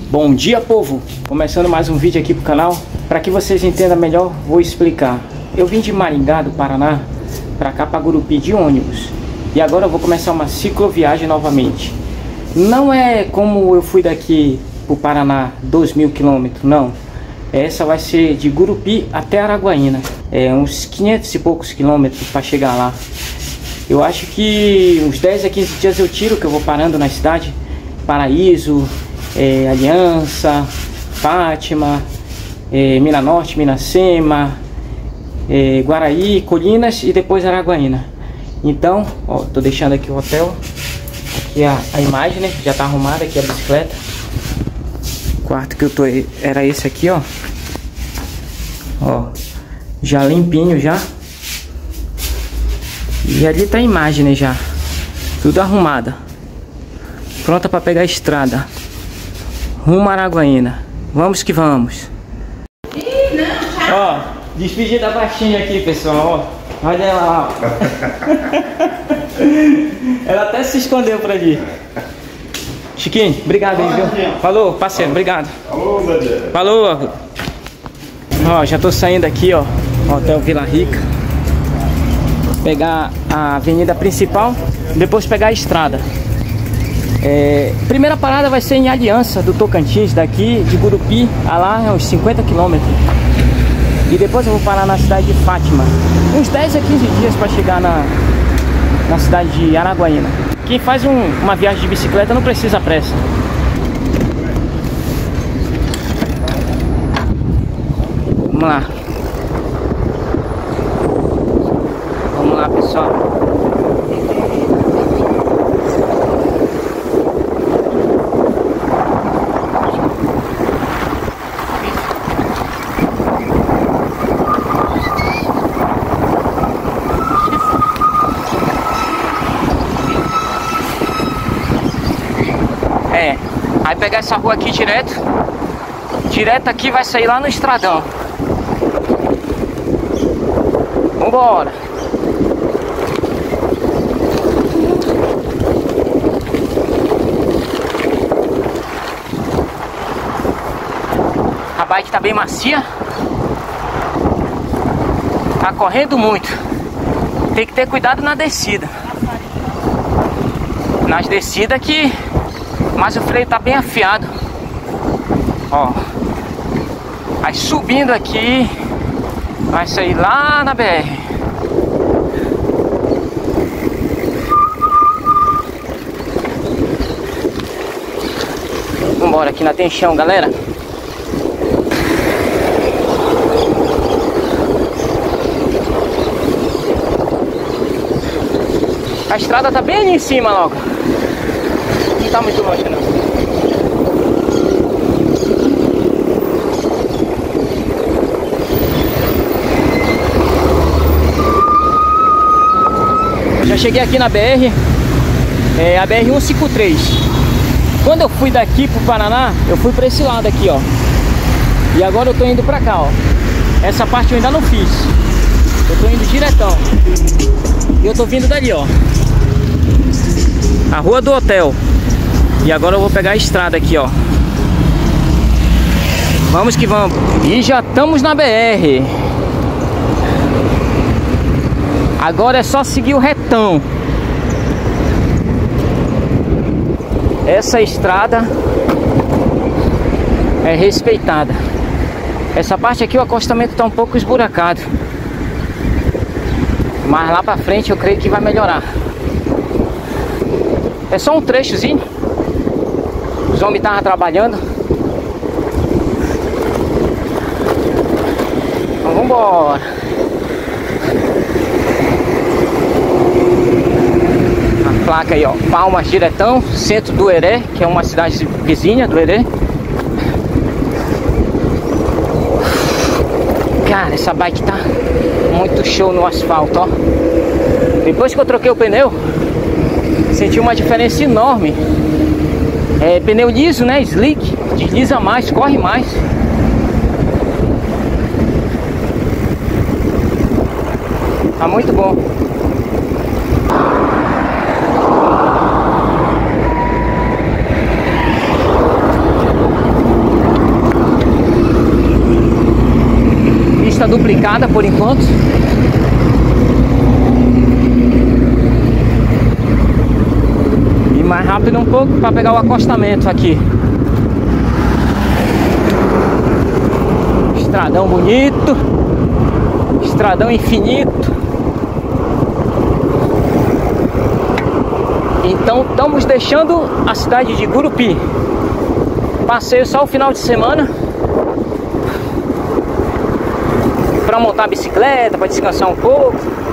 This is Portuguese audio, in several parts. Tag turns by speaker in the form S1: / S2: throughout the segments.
S1: Bom dia, povo! Começando mais um vídeo aqui pro canal. Para que vocês entendam melhor, vou explicar. Eu vim de Maringá, do Paraná, para cá, para Gurupi, de ônibus. E agora eu vou começar uma cicloviagem novamente. Não é como eu fui daqui pro Paraná, 2.000 quilômetros, não. Essa vai ser de Gurupi até Araguaína. É uns 500 e poucos quilômetros para chegar lá. Eu acho que uns 10 a 15 dias eu tiro, que eu vou parando na cidade. Paraíso, Aliança, Fátima, Minas Norte, Miracema, Guaraí, Colinas e depois Araguaína. Então, ó, tô deixando aqui o hotel. Aqui a imagem, né? Já tá arrumada aqui a bicicleta. O quarto que eu tô era esse aqui, ó. Ó, já limpinho já. E ali tá a imagem, né, já. Tudo arrumada. Pronta para pegar a estrada. Rumo a Araguaína. Vamos que vamos. Ó, despedida baixinha aqui, pessoal, ó. Olha ela lá, ó. Ela até se escondeu por ali. Chiquinho, obrigado aí, viu? Falou, parceiro, obrigado.
S2: Falou, Daniel.
S1: Falou. Ó, já tô saindo aqui, ó. Hotel Vila Rica. Pegar a avenida principal, depois pegar a estrada. Primeira parada vai ser em Aliança do Tocantins, daqui de Gurupi a lá é uns 50 quilômetros. E depois eu vou parar na cidade de Fátima. Uns 10 a 15 dias para chegar na cidade de Araguaína. Quem faz uma viagem de bicicleta não precisa pressa. Vamos lá. Vamos lá, pessoal. Aí pegar essa rua aqui direto aqui, vai sair lá no estradão. Vambora. A bike tá bem macia. Tá correndo muito. Tem que ter cuidado na descida. Nas descidas que... Mas o freio tá bem afiado. Ó. Aí subindo aqui, vai sair lá na BR. Vambora, aqui na tem chão, galera. A estrada tá bem ali em cima logo. Não tá muito longe, não. Já cheguei aqui na BR, a BR 153. Quando eu fui daqui pro Paraná, eu fui pra esse lado aqui, ó. E agora eu tô indo pra cá, ó. Essa parte eu ainda não fiz. Eu tô indo diretão. E eu tô vindo dali, ó. A rua do hotel. E agora eu vou pegar a estrada aqui, ó. Vamos que vamos. E já estamos na BR. Agora é só seguir o retão. Essa estrada é respeitada. Essa parte aqui o acostamento tá um pouco esburacado. Mas lá pra frente eu creio que vai melhorar. É só um trechozinho. Os homens estavam trabalhando. Então vamos embora. A placa aí, ó, Palmas Diretão, centro do Heré, que é uma cidade vizinha do Heré. Cara, essa bike tá muito show no asfalto, ó. Depois que eu troquei o pneu, senti uma diferença enorme. Pneu liso, né? Slick, desliza mais, corre mais. Tá muito bom. duplicada por enquanto. E mais rápido um pouco para pegar o acostamento aqui. Estradão bonito, estradão infinito. Então estamos deixando a cidade de Gurupi. Passeio só o final de semana para montar a bicicleta, para descansar um pouco.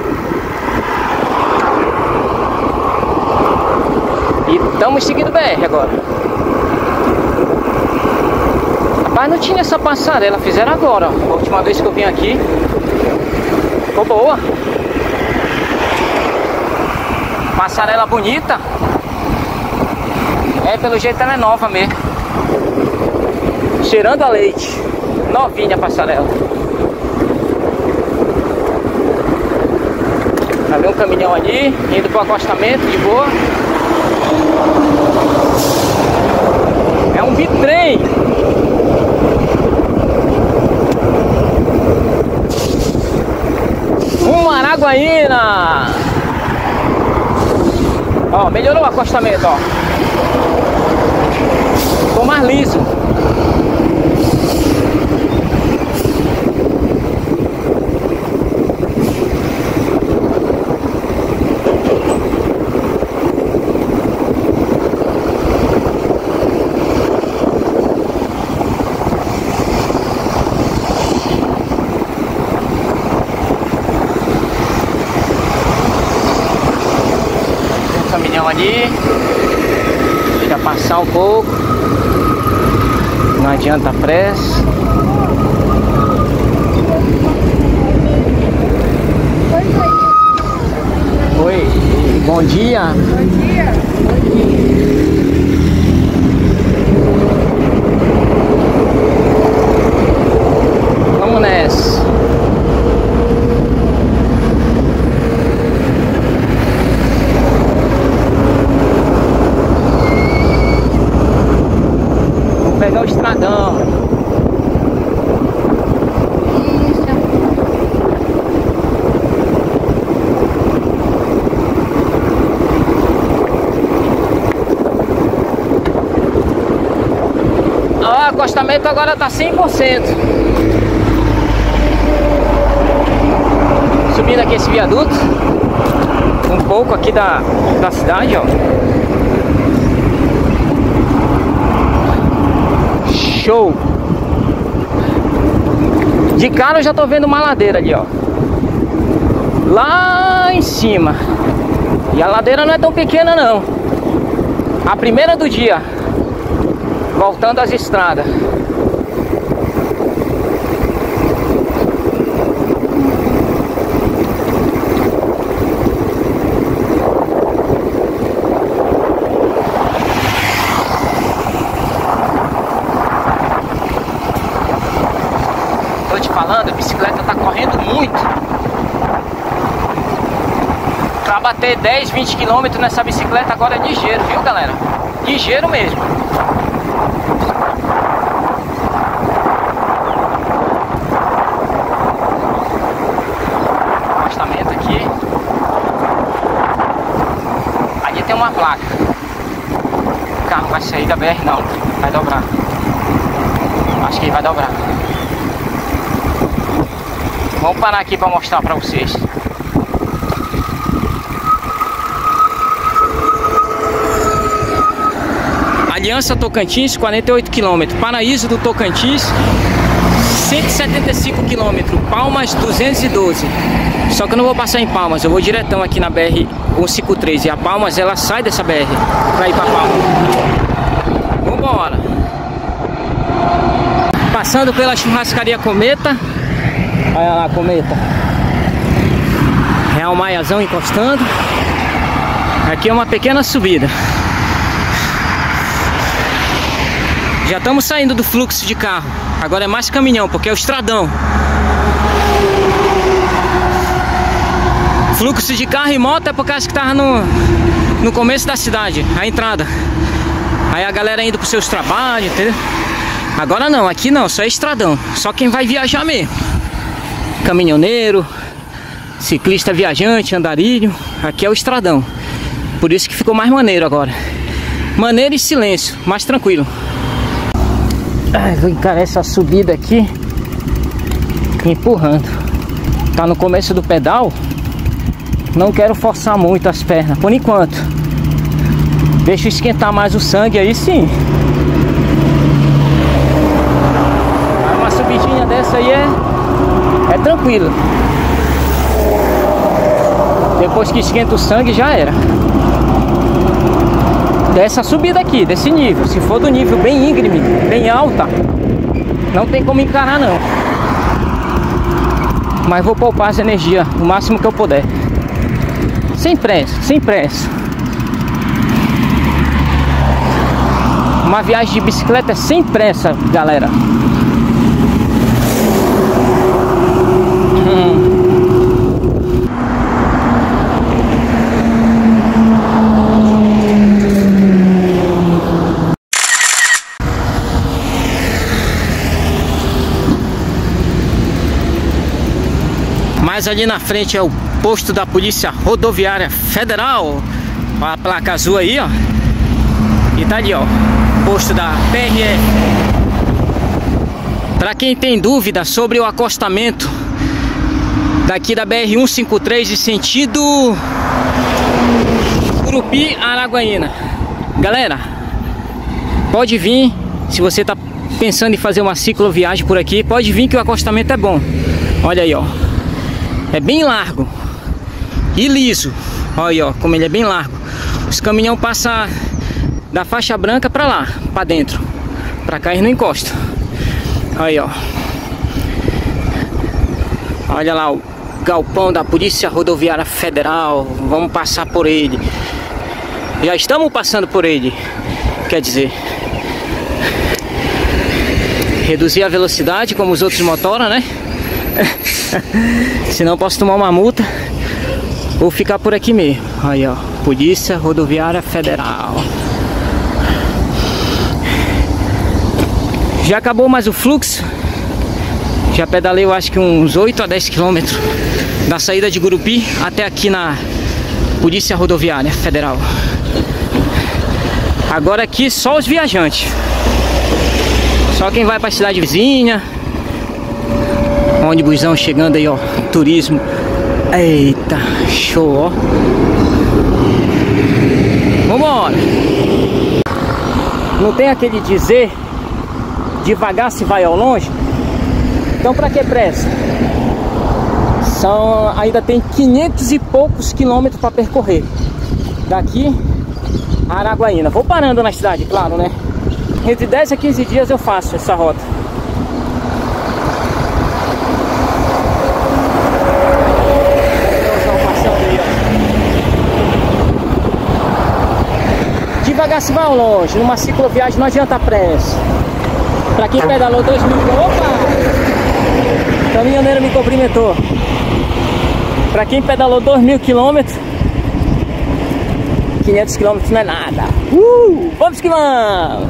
S1: E estamos seguindo BR agora. Rapaz, não tinha essa passarela, fizeram agora. A última vez que eu vim aqui ficou boa. Passarela bonita. É, pelo jeito ela é nova mesmo. Cheirando a leite. Novinha a passarela. Ali um caminhão ali, indo pro acostamento de boa. É um bitrem. Araguaína. Ó, melhorou o acostamento, ó. Ficou mais liso. Caminhão ali, deixa passar um pouco, não adianta a pressa. Oi, bom dia.
S2: Bom dia.
S1: Vamos nessa. Pegar o estradão. Ó, o acostamento agora tá 100%. Subindo aqui esse viaduto um pouco aqui da cidade, ó. Show! De cara eu já tô vendo uma ladeira ali, ó. Lá em cima. E a ladeira não é tão pequena não. A primeira do dia. Voltando às estradas. Falando, a bicicleta tá correndo muito. Pra bater 10, 20 km nessa bicicleta agora é ligeiro, viu galera? Ligeiro mesmo. Afastamento aqui. Ali tem uma placa. O carro vai sair da BR não, vai dobrar. Acho que ele vai dobrar. Vamos parar aqui para mostrar para vocês. Aliança Tocantins, 48 km. Paraíso do Tocantins, 175 km. Palmas, 212. Só que eu não vou passar em Palmas, eu vou diretão aqui na BR 153. E a Palmas, ela sai dessa BR para ir para Palmas. Vambora. Passando pela churrascaria Cometa. Olha lá, Cometa. Real Maiazão encostando. Aqui é uma pequena subida. Já estamos saindo do fluxo de carro. Agora é mais caminhão, porque é o estradão. Fluxo de carro e moto é por causa que tava no começo da cidade, a entrada. Aí a galera indo para os seus trabalhos, entendeu? Agora não, aqui não, só é estradão. Só quem vai viajar mesmo. caminhoneiro, ciclista viajante, andarilho. Aqui é o estradão. Por isso que ficou mais maneiro agora. Maneiro e silêncio, mais tranquilo. Vou encarar essa subida aqui empurrando. Tá no começo do pedal. Não quero forçar muito as pernas por enquanto. Deixa eu esquentar mais o sangue aí sim. Uma subidinha dessa aí é tranquilo. Depois que esquenta o sangue já era. Dessa subida aqui, desse nível. Se for do nível bem íngreme, bem alta, não tem como encarar não. Mas vou poupar as energias o máximo que eu puder. Sem pressa, sem pressa. Uma viagem de bicicleta é sem pressa, galera. Mas ali na frente é o posto da Polícia Rodoviária Federal. Olha a placa azul aí, ó. E tá ali, ó, posto da PRF. Para quem tem dúvida sobre o acostamento daqui da BR-153 de sentido Gurupi, Araguaína, galera, pode vir. Se você tá pensando em fazer uma cicloviagem por aqui, pode vir que o acostamento é bom. Olha aí, ó. É bem largo e liso. Olha aí, ó, como ele é bem largo. Os caminhão passam da faixa branca pra lá, pra dentro. Pra cá eles não encostam. Aí, ó. Olha lá o galpão da Polícia Rodoviária Federal. Vamos passar por ele. Já estamos passando por ele. Quer dizer, reduzir a velocidade como os outros motoram, né? Senão posso tomar uma multa ou ficar por aqui mesmo. Aí, ó, Polícia Rodoviária Federal. Já acabou mais o fluxo. Já pedalei, eu acho que uns 8 a 10 quilômetros da saída de Gurupi até aqui na Polícia Rodoviária Federal. Agora aqui só os viajantes. Só quem vai para a cidade vizinha. Ônibusão chegando aí, ó. Turismo. Eita, show, ó. Vambora. Não tem aquele dizer: devagar se vai ao longe. Então pra que pressa? Ainda tem 500 e poucos quilômetros para percorrer daqui a Araguaína. Vou parando na cidade, claro, né? Entre 10 a 15 dias eu faço essa rota. Devagar se vai ao longe. Numa cicloviagem não adianta pressa. Pra quem pedalou 2.000 km, opa! O caminhoneiro me cumprimentou. Pra quem pedalou 2.000 km, 500 km não é nada. Vamos que vamos!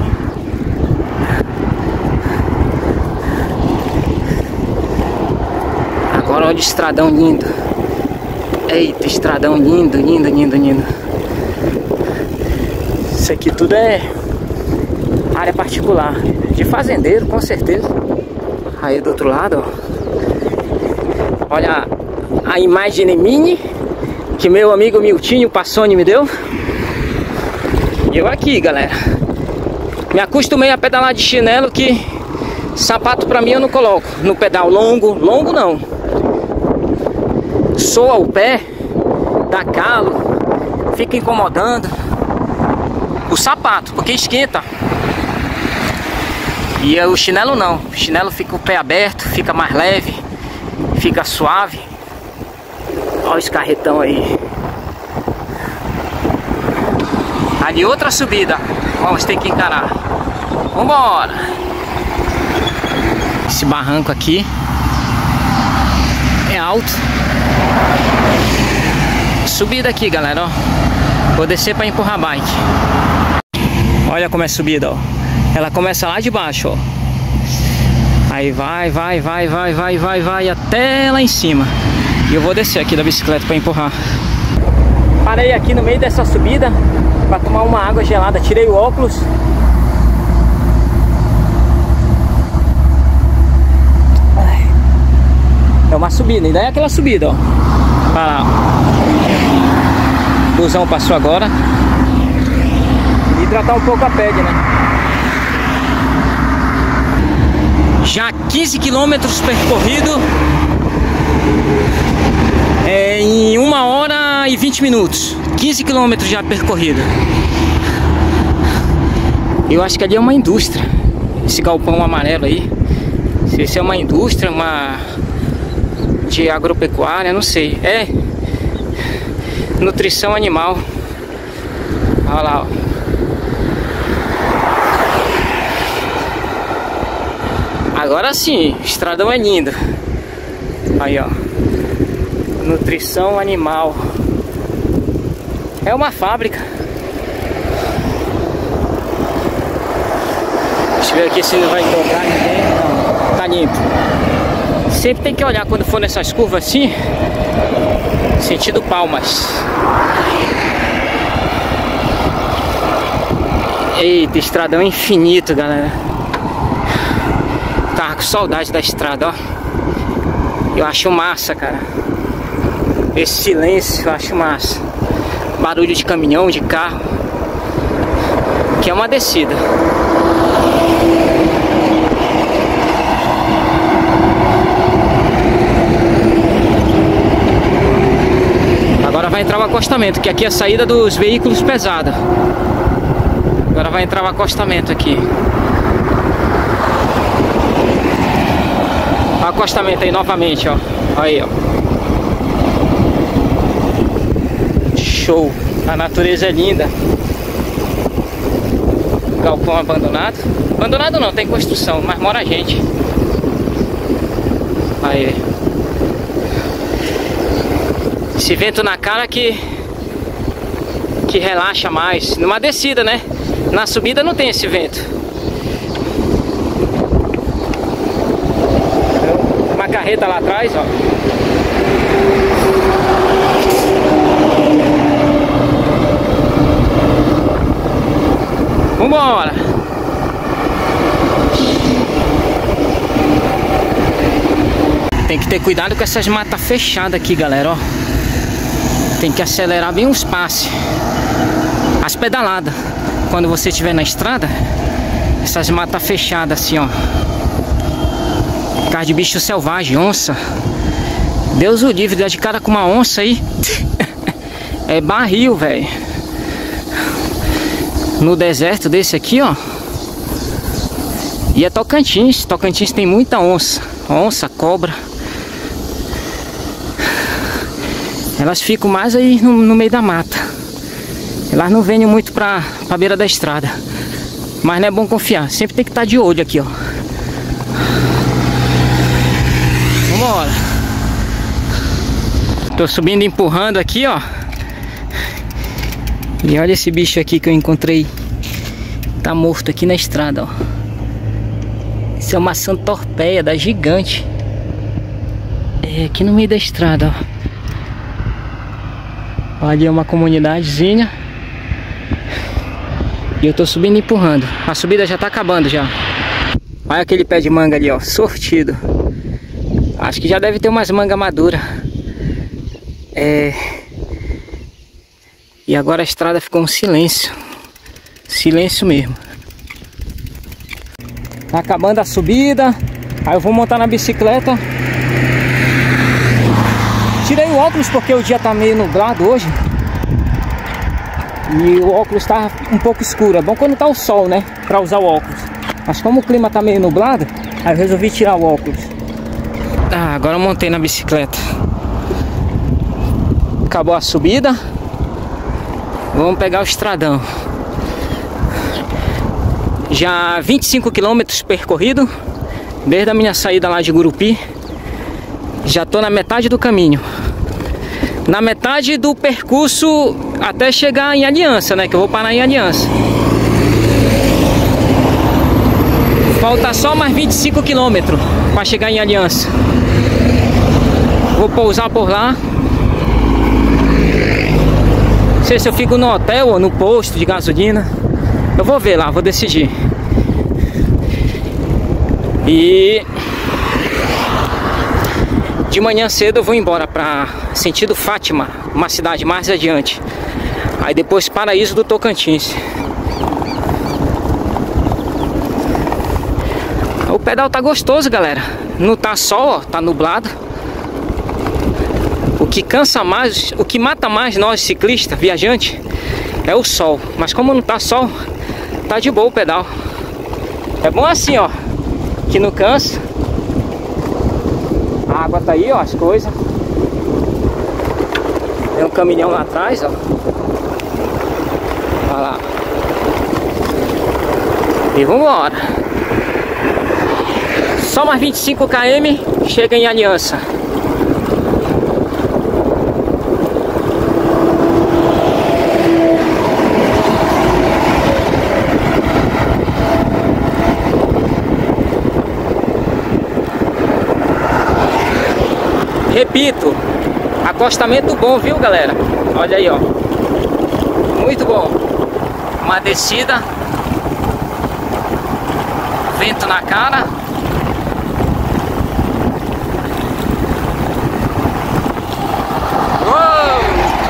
S1: Agora olha o estradão lindo. Eita, estradão lindo, lindo, lindo, lindo. Isso aqui tudo é área particular, de fazendeiro, com certeza. Aí do outro lado, ó. Olha a imagem mini que meu amigo Miltinho Passoni me deu. E eu aqui, galera. Me acostumei a pedalar de chinelo, que sapato pra mim eu não coloco no pedal longo. Longo não. Soa o pé, dá calo, fica incomodando. O sapato, porque esquenta. E o chinelo não. O chinelo fica o pé aberto, fica mais leve, fica suave. Olha os carretão aí. Ali outra subida. Vamos ter que encarar. Vambora. Esse barranco aqui é alto. Subida aqui, galera, ó. Vou descer para empurrar a bike. Olha como é subida, ó. Ela começa lá de baixo, ó. Aí vai até lá em cima. E eu vou descer aqui da bicicleta para empurrar. Parei aqui no meio dessa subida para tomar uma água gelada. Tirei o óculos. É uma subida, ainda é aquela subida, ó. Olha lá. O busão passou agora. Hidratar um pouco a pele, né? Já 15 quilômetros percorrido em 1 hora e 20 minutos. 15 quilômetros já percorrido. Eu acho que ali é uma indústria. Esse galpão amarelo aí. Se isso é uma indústria, uma de agropecuária, não sei. É nutrição animal. Olha lá, ó. Agora sim, o estradão é lindo. Aí, ó. Nutrição animal. É uma fábrica. Deixa eu ver aqui se não vai encontrar ninguém. Não, tá limpo. Sempre tem que olhar quando for nessas curvas assim. Sentido Palmas. Eita, estradão infinito, galera. Tava com saudade da estrada, ó. Eu acho massa, cara. Esse silêncio eu acho massa. Barulho de caminhão, de carro. Que é uma descida. Agora vai entrar o acostamento, que aqui é a saída dos veículos pesados. Agora vai entrar o acostamento aqui. O acostamento aí novamente, ó. Aí, ó. Show. A natureza é linda. Galpão abandonado. Abandonado não, tem construção, mas mora a gente. Aí. Esse vento na cara que relaxa mais. Numa descida, né? Na subida não tem esse vento. Uma carreta lá atrás, ó. Vambora. Tem que ter cuidado com essas matas fechadas aqui, galera, ó. Tem que acelerar bem os passes. As pedaladas. Quando você estiver na estrada, essas matas fechadas assim, ó. Cara de bicho selvagem, onça. Deus o livre, dá de cara com uma onça aí. É barril, velho. No deserto desse aqui, ó. E é Tocantins. Tocantins tem muita onça. Onça, cobra. Elas ficam mais aí no meio da mata. Elas não vêm muito pra beira da estrada. Mas não é bom confiar. Sempre tem que estar de olho aqui, ó. Vambora. Tô subindo e empurrando aqui, ó. E olha esse bicho aqui que eu encontrei. Tá morto aqui na estrada, ó. Isso é uma santorpeia da gigante. É aqui no meio da estrada, ó. Ali é uma comunidadezinha. E eu tô subindo e empurrando. A subida já tá acabando já. Olha aquele pé de manga ali, ó. Sortido. Acho que já deve ter umas mangas maduras. E agora a estrada ficou um silêncio. Silêncio mesmo. Tá acabando a subida. Aí eu vou montar na bicicleta. Tirei o óculos porque o dia tá meio nublado hoje. E o óculos tá um pouco escuro. É bom quando tá o sol, né? Pra usar o óculos. Mas como o clima tá meio nublado, aí eu resolvi tirar o óculos. Ah, agora eu montei na bicicleta. Acabou a subida. Vamos pegar o estradão. Já 25 quilômetros percorrido. Desde a minha saída lá de Gurupi. Já tô na metade do caminho. Na metade do percurso até chegar em Aliança, né? Que eu vou parar em Aliança. Falta só mais 25 km para chegar em Aliança. Vou pousar por lá. Não sei se eu fico no hotel ou no posto de gasolina. Eu vou ver lá, vou decidir. E de manhã cedo eu vou embora para sentido Fátima, uma cidade mais adiante. Aí depois Paraíso do Tocantins. O pedal tá gostoso, galera. Não tá sol, ó, tá nublado. O que cansa mais, o que mata mais nós ciclistas, viajantes, é o sol. Mas como não tá sol, tá de boa o pedal. É bom assim, ó, que não cansa. A água tá aí, ó, as coisas. Tem um caminhão lá atrás, ó. Olha lá. E vambora. Só mais 25 km, chega em Aliança. Repito, acostamento bom, viu, galera? Olha aí, ó. Muito bom. Uma descida. Vento na cara. Uou!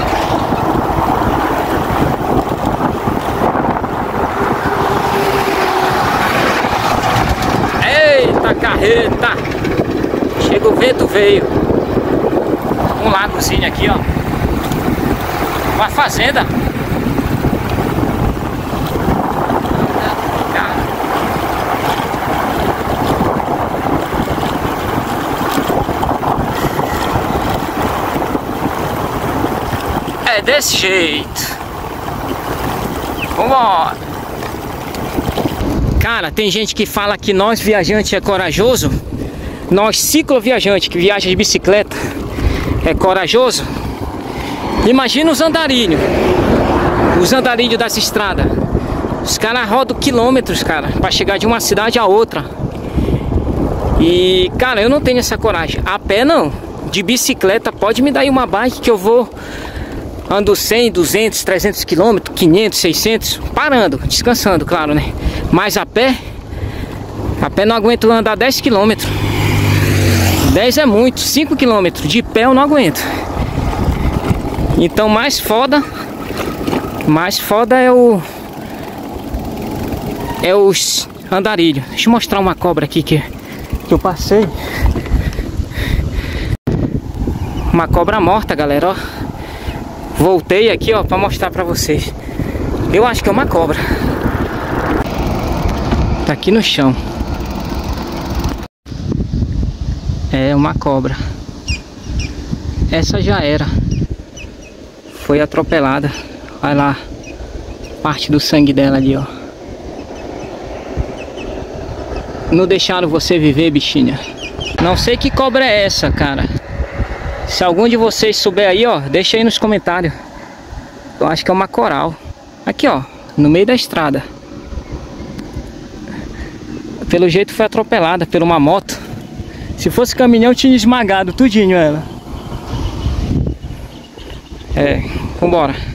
S1: Eita carreta! Chega o vento, veio. Um lagozinho aqui, ó. Uma fazenda. É desse jeito. Vambora. Cara, tem gente que fala que nós viajantes é corajoso. Nós cicloviajantes que viaja de bicicleta é corajoso. Imagina os andarilhos. Os andarilhos das estradas. Os caras rodam quilômetros, cara, pra chegar de uma cidade a outra. E, cara, eu não tenho essa coragem. A pé não. De bicicleta pode me dar aí uma bike que eu vou. Ando 100, 200, 300 km, 500, 600. Parando, descansando, claro, né? Mas a pé não aguento andar 10 km. 10 é muito, 5 km de pé eu não aguento. Então mais foda é os andarilhos. Deixa eu mostrar uma cobra aqui que eu passei. Uma cobra morta, galera, ó. Voltei aqui, ó, pra mostrar pra vocês. Eu acho que é uma cobra. Tá aqui no chão. É uma cobra. Essa já era. Foi atropelada. Olha lá. Parte do sangue dela ali, ó. Não deixaram você viver, bichinha. Não sei que cobra é essa, cara. Se algum de vocês souber aí, ó, deixa aí nos comentários. Eu acho que é uma coral. Aqui, ó, no meio da estrada. Pelo jeito foi atropelada por uma moto. Se fosse caminhão tinha esmagado tudinho ela. É, vambora.